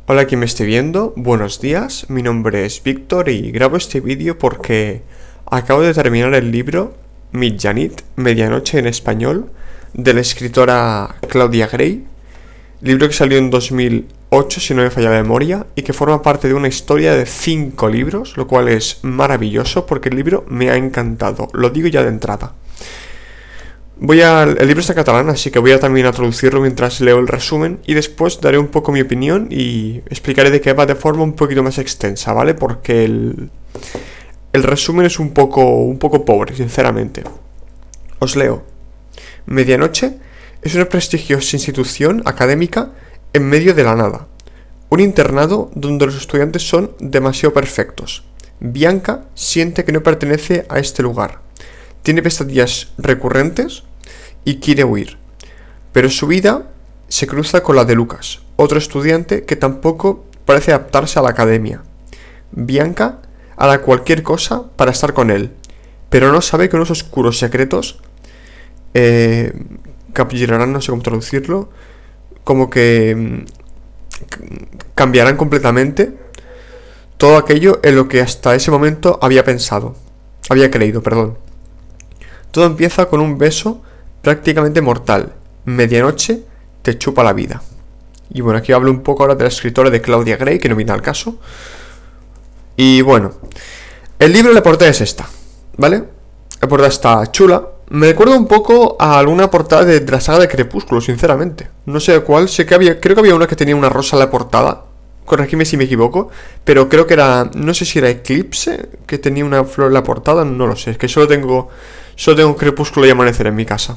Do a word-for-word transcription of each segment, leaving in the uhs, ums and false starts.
Hola quien me esté viendo, buenos días, mi nombre es Víctor y grabo este vídeo porque acabo de terminar el libro Mitjanit, Medianoche en español, de la escritora Claudia Gray, libro que salió en dos mil ocho si no me falla la memoria y que forma parte de una historia de cinco libros, lo cual es maravilloso porque el libro me ha encantado, lo digo ya de entrada. Voy a, el libro está en catalán, así que voy a también a traducirlo mientras leo el resumen y después daré un poco mi opinión y explicaré de qué va de forma un poquito más extensa, ¿vale? Porque el, el resumen es un poco, un poco pobre, sinceramente. Os leo. Medianoche es una prestigiosa institución académica en medio de la nada. Un internado donde los estudiantes son demasiado perfectos. Bianca siente que no pertenece a este lugar. Tiene pesadillas recurrentes y quiere huir. Pero su vida se cruza con la de Lucas, otro estudiante que tampoco parece adaptarse a la academia. Bianca hará cualquier cosa para estar con él, pero no sabe que unos oscuros secretos eh, capturarán, no sé cómo traducirlo, como que cambiarán completamente todo aquello en lo que hasta ese momento había pensado, había creído, perdón. Todo empieza con un beso prácticamente mortal. Medianoche te chupa la vida. Y bueno, aquí hablo un poco ahora de la escritora de Claudia Gray, que no viene al caso. Y bueno, el libro, la portada es esta, ¿vale? La portada está chula. Me recuerda un poco a alguna portada de, de la saga de Crepúsculo, sinceramente. No sé cuál, sé que había, creo que había una que tenía una rosa en la portada. Corregidme si me equivoco, pero creo que era, no sé si era Eclipse, que tenía una flor en la portada, no lo sé, es que solo tengo, solo tengo Crepúsculo y Amanecer en mi casa.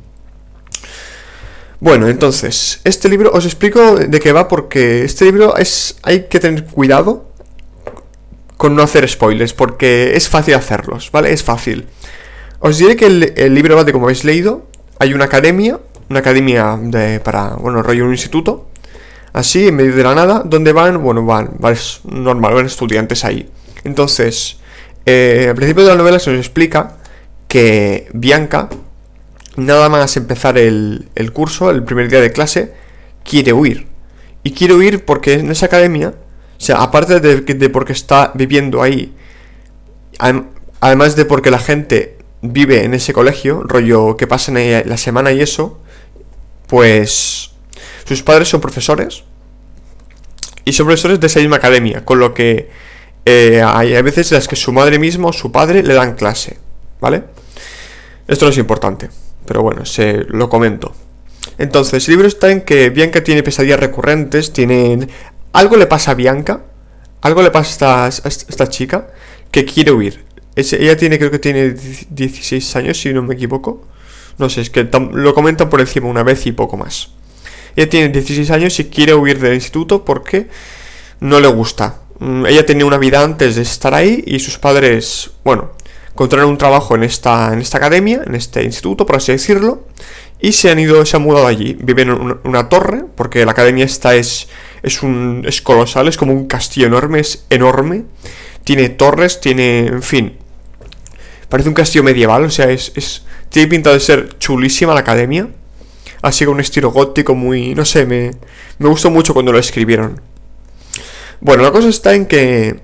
Bueno, entonces, este libro, os explico de qué va porque este libro es, hay que tener cuidado con no hacer spoilers, porque es fácil hacerlos, ¿vale? Es fácil. Os diré que el, el libro va de, como habéis leído, hay una academia, una academia de, para, bueno, rollo un instituto, así, en medio de la nada, donde van, bueno, van, van es normal, van estudiantes ahí. Entonces, eh, al principio de la novela se nos explica que Bianca, nada más empezar el, el curso, el primer día de clase, quiere huir. Y quiere huir porque en esa academia, o sea, aparte de, de porque está viviendo ahí, además de porque la gente vive en ese colegio, rollo que pasan ahí la semana y eso, pues sus padres son profesores y son profesores de esa misma academia, con lo que eh, hay a veces en las que su madre misma o su padre le dan clase, ¿vale? Esto no es importante, pero bueno, se lo comento. Entonces, el libro está en que Bianca tiene pesadillas recurrentes, tienen... Algo le pasa a Bianca, algo le pasa a esta, a esta chica que quiere huir. Es, ella tiene, creo que tiene dieciséis años, si no me equivoco. No sé, es que lo comentan por encima una vez y poco más. Ella tiene dieciséis años y quiere huir del instituto porque no le gusta. Ella tenía una vida antes de estar ahí y sus padres, bueno, encontraron un trabajo en esta, en esta academia, en este instituto, por así decirlo, y se han ido, se han mudado allí. Viven en una, una torre, porque la academia esta es, es, un, es colosal, es como un castillo enorme, es enorme. Tiene torres, tiene, en fin, parece un castillo medieval, o sea, es, es tiene pinta de ser chulísima la academia. Así con un estilo gótico muy... No sé, me, me gustó mucho cuando lo escribieron. Bueno, la cosa está en que...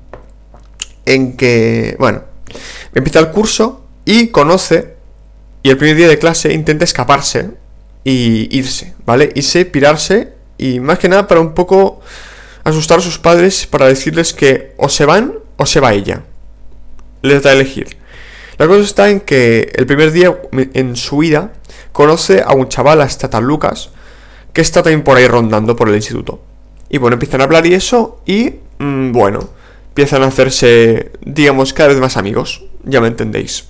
En que... Bueno, empieza el curso y conoce... Y el primer día de clase intenta escaparse y irse, ¿vale? Irse, pirarse y más que nada para un poco asustar a sus padres para decirles que o se van o se va ella. Les da a elegir. La cosa está en que el primer día en su vida conoce a un chaval, hasta tal Lucas, que está también por ahí rondando por el instituto. Y bueno, empiezan a hablar y eso, y mmm, bueno, empiezan a hacerse, digamos, cada vez más amigos, ya me entendéis.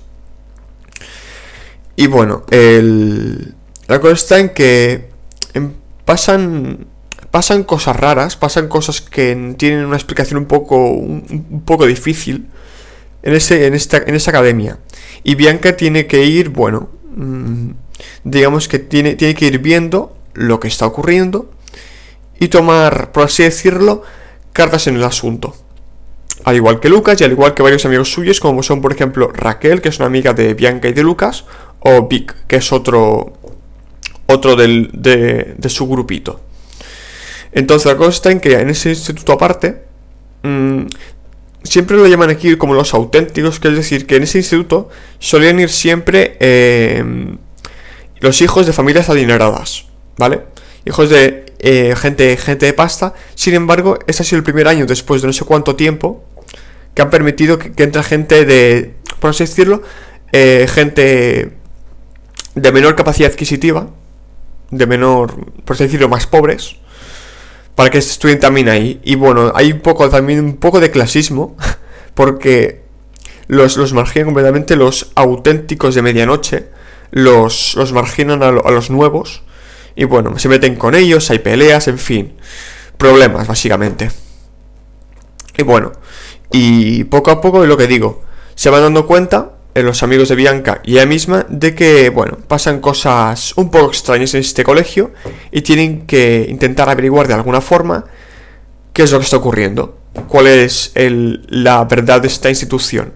Y bueno, el... la cosa está en que en... pasan pasan cosas raras, pasan cosas que tienen una explicación un poco un, un poco difícil en ese en esta en esa academia. Y Bianca tiene que ir, bueno, mmm, digamos que tiene, tiene que ir viendo lo que está ocurriendo y tomar, por así decirlo, cartas en el asunto. Al igual que Lucas y al igual que varios amigos suyos, como son, por ejemplo, Raquel, que es una amiga de Bianca y de Lucas, o Vic, que es otro otro del, de, de su grupito. Entonces la cosa está en que en ese instituto aparte, mmm, siempre lo llaman aquí como los auténticos, que es decir, que en ese instituto solían ir siempre eh, los hijos de familias adineradas, ¿vale? Hijos de eh, gente, gente de pasta. Sin embargo, este ha sido el primer año, después de no sé cuánto tiempo, que han permitido que, que entre gente de, por así decirlo, eh, gente de menor capacidad adquisitiva, de menor, por así decirlo, más pobres, para que estudien también ahí. Y bueno, hay un poco también un poco de clasismo, porque los, los marginan completamente. Los auténticos de medianoche los, los marginan a, lo, a los nuevos, y bueno, se meten con ellos, hay peleas, en fin, problemas básicamente. Y bueno, y poco a poco, lo que digo, se van dando cuenta eh, los amigos de Bianca y ella misma de que, bueno, pasan cosas un poco extrañas en este colegio y tienen que intentar averiguar de alguna forma qué es lo que está ocurriendo, cuál es el, la verdad de esta institución.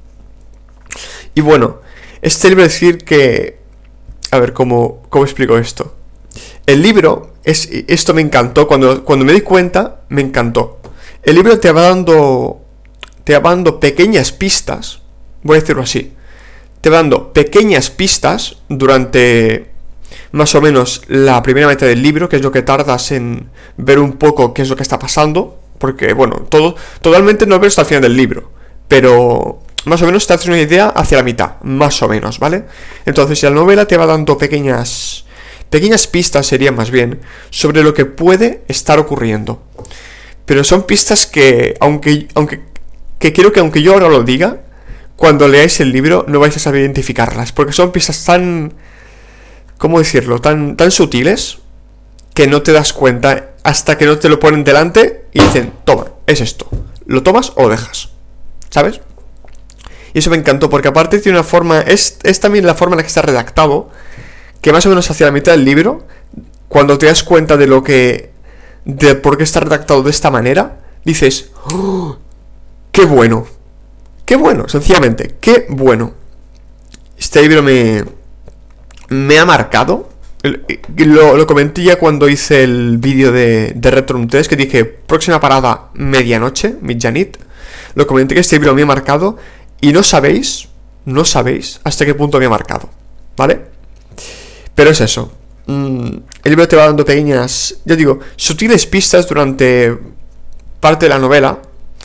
Y bueno, este libro, decir que, a ver, ¿cómo, cómo explico esto? El libro, es, esto me encantó, cuando, cuando me di cuenta, me encantó. El libro te va dando, te va dando pequeñas pistas, voy a decirlo así, te va dando pequeñas pistas durante más o menos la primera mitad del libro, que es lo que tardas en ver un poco qué es lo que está pasando, porque, bueno, todo, totalmente no ves hasta el final del libro, pero más o menos te haces una idea hacia la mitad, más o menos, ¿vale? Entonces la novela te va dando pequeñas, pequeñas pistas, serían más bien, sobre lo que puede estar ocurriendo. Pero son pistas que, aunque, aunque, que quiero que aunque yo ahora lo diga, cuando leáis el libro no vais a saber identificarlas, porque son pistas tan, ¿cómo decirlo?, tan, tan sutiles, que no te das cuenta hasta que no te lo ponen delante y dicen, toma, es esto, lo tomas o lo dejas, ¿sabes? Y eso me encantó, porque aparte tiene una forma, es, es también la forma en la que está redactado, que más o menos hacia la mitad del libro, cuando te das cuenta de lo que, de por qué está redactado de esta manera, dices, ¡oh, qué bueno! ¡Qué bueno! Sencillamente, ¡qué bueno! Este libro me, me ha marcado. Lo, lo comenté ya cuando hice el vídeo de, de Retro tres, que dije, próxima parada, medianoche, midjanit. Lo comenté que este libro me ha marcado. Y no sabéis, no sabéis hasta qué punto me ha marcado, ¿vale? Pero es eso. Mm, el libro te va dando pequeñas, ya digo, sutiles pistas durante parte de la novela,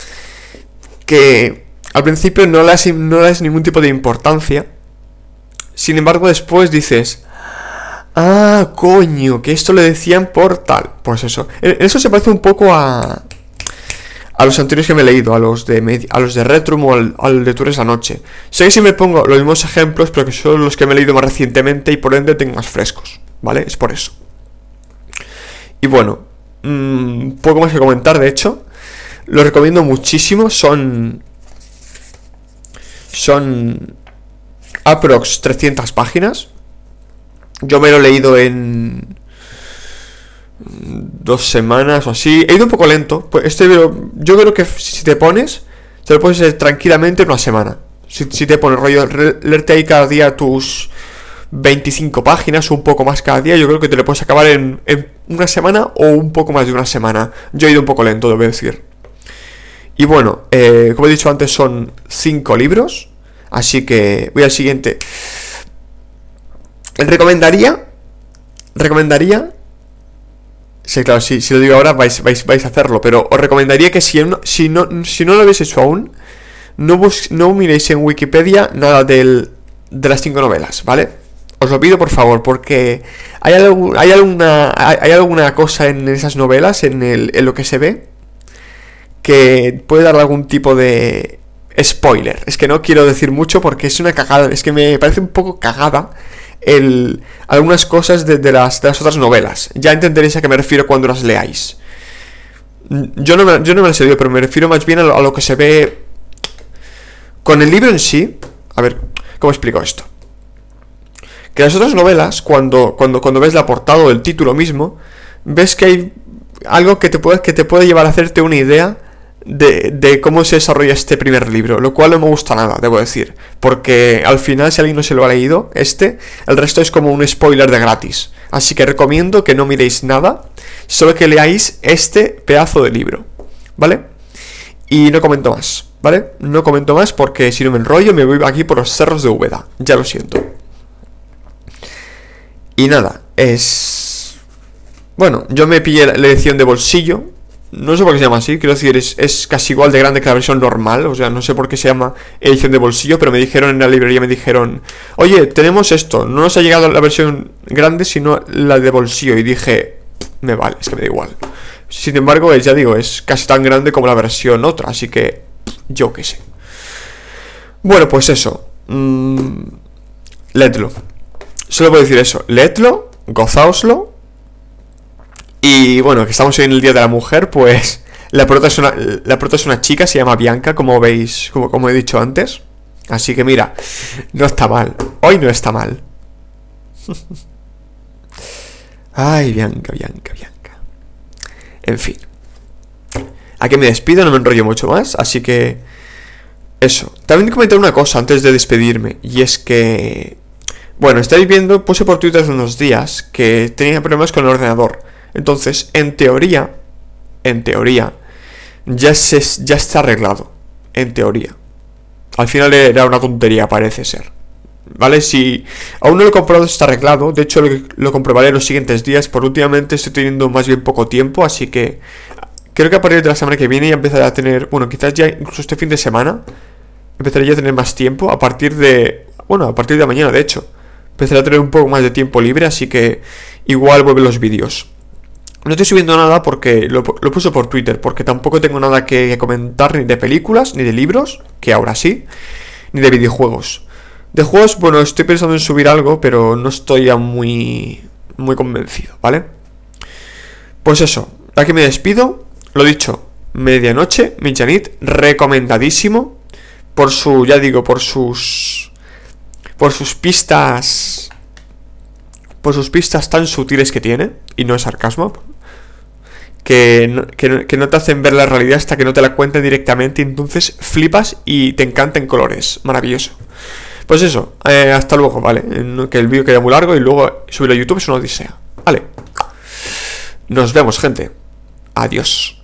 que al principio no le das, no le das ningún tipo de importancia. Sin embargo, después dices, ah, coño, que esto le decían por tal. Pues eso. Eso se parece un poco a... a los anteriores que me he leído, a los de a los de Retrum o al, al de Tours la Noche. Sé que siempre pongo los mismos ejemplos, pero que son los que me he leído más recientemente y por ende tengo más frescos, ¿vale? Es por eso. Y bueno, mmm, poco más que comentar, de hecho. Los recomiendo muchísimo, son... Son... aprox trescientas páginas. Yo me lo he leído en... dos semanas o así. He ido un poco lento. Pues este libro, yo creo que si te pones, te lo puedes leer tranquilamente en una semana. Si, si te pones rollo, leerte ahí cada día tus veinticinco páginas o un poco más cada día, yo creo que te lo puedes acabar en, en una semana o un poco más de una semana. Yo he ido un poco lento, debo decir. Y bueno, eh, como he dicho antes, son cinco libros. Así que voy al siguiente. Recomendaría Recomendaría Sí, claro, sí, si lo digo ahora vais, vais, vais a hacerlo. Pero os recomendaría que si no, si no, si no lo habéis hecho aún, No, bus no miréis en Wikipedia nada del, de las cinco novelas, ¿vale? Os lo pido por favor, porque hay, algún, hay, alguna, hay, hay alguna cosa en esas novelas, en, el, en lo que se ve, que puede dar algún tipo de spoiler. Es que no quiero decir mucho porque es una cagada, es que me parece un poco cagada el, algunas cosas de, de, las, de las otras novelas. Ya entenderéis a qué me refiero cuando las leáis. Yo no me, yo no me las he leído, pero me refiero más bien a lo, a lo que se ve con el libro en sí. A ver, ¿cómo explico esto? Que las otras novelas, cuando, cuando, cuando ves la portada o el título mismo, ves que hay algo que te puede, que te puede llevar a hacerte una idea de, de cómo se desarrolla este primer libro, lo cual no me gusta nada, debo decir, porque al final, si alguien no se lo ha leído, este, el resto es como un spoiler de gratis. Así que recomiendo que no miréis nada. solo que leáis este pedazo de libro, ¿vale? Y no comento más, ¿vale? No comento más porque si no me enrollo me voy aquí por los cerros de Úbeda, ya lo siento. Y nada, es... Bueno, yo me pillé la edición de bolsillo. No sé por qué se llama así, quiero decir, es, es casi igual de grande que la versión normal. O sea, no sé por qué se llama edición de bolsillo, pero me dijeron en la librería, me dijeron: oye, tenemos esto, no nos ha llegado la versión grande, sino la de bolsillo. Y dije, me vale, es que me da igual. Sin embargo, ya digo, es casi tan grande como la versión otra, así que yo qué sé. Bueno, pues eso, mmm, leedlo. Solo puedo decir eso, leedlo, gozáoslo. Y bueno, que estamos hoy en el Día de la Mujer, pues la prota es una, la prota es una chica, se llama Bianca, como veis, como, como he dicho antes. Así que mira, no está mal, hoy no está mal. Ay, Bianca, Bianca, Bianca. En fin, aquí me despido, no me enrollo mucho más, así que eso. También comentar una cosa antes de despedirme, y es que... Bueno, estáis viendo, puse por Twitter hace unos días que tenía problemas con el ordenador. Entonces, en teoría, en teoría, ya, se, ya está arreglado. En teoría. Al final era una tontería, parece ser. ¿Vale? Si aún no lo he comprobado, está arreglado. De hecho, lo, lo comprobaré en los siguientes días. Por últimamente estoy teniendo más bien poco tiempo, así que creo que a partir de la semana que viene ya empezaré a tener... Bueno, quizás ya incluso este fin de semana empezaré ya a tener más tiempo. A partir de... Bueno, a partir de mañana, de hecho. Empezaré a tener un poco más de tiempo libre, así que igual vuelven los vídeos. No estoy subiendo nada porque lo, lo puse por Twitter, porque tampoco tengo nada que comentar ni de películas, ni de libros, que ahora sí, ni de videojuegos. De juegos, bueno, estoy pensando en subir algo, pero no estoy ya muy, muy convencido, ¿vale? Pues eso, aquí me despido. Lo dicho, Medianoche, Mitjanit, recomendadísimo. Por su, ya digo, por sus... Por sus pistas... Por sus pistas tan sutiles que tiene. Y no es sarcasmo. Que no, que, no, que no te hacen ver la realidad hasta que no te la cuenten directamente. Y entonces flipas y te encantan colores. Maravilloso. Pues eso, eh, hasta luego, ¿vale? Que el vídeo queda muy largo y luego subirlo a YouTube es una odisea. Vale. Nos vemos, gente. Adiós.